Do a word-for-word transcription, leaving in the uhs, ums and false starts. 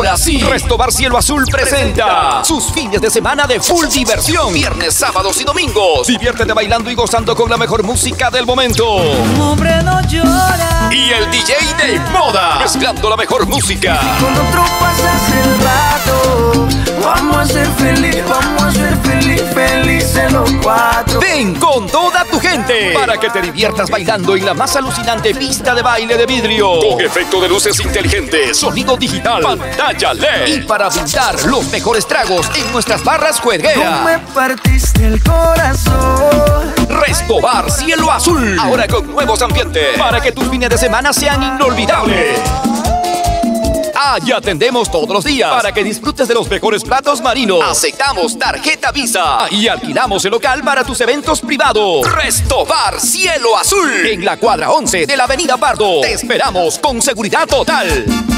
Ahora sí, Restobar Cielo Azul presenta sus fines de semana de full diversión. Viernes, sábados y domingos. Diviértete bailando y gozando con la mejor música del momento. Un hombre no llora. Y el D J de moda, mezclando la mejor música. Con otro pasas el rato. Vamos a ser feliz, vamos a ser feliz, felices los cuatro. Ven con toda tu gente para que te diviertas bailando en la más alucinante pista de baile de vidrio. Con efecto de luces inteligentes, sonido digital, pantalla L E D. Y para brindar los mejores tragos en nuestras barras Tú jueguera. me partiste el corazón. Restobar Cielo Azul, ahora con nuevos ambientes, para que tus fines de semana sean inolvidables. Ah, y atendemos todos los días para que disfrutes de los mejores platos marinos. Aceptamos tarjeta Visa y alquilamos el local para tus eventos privados. Restobar Cielo Azul, en la cuadra once de la avenida Pardo. Te esperamos con seguridad total.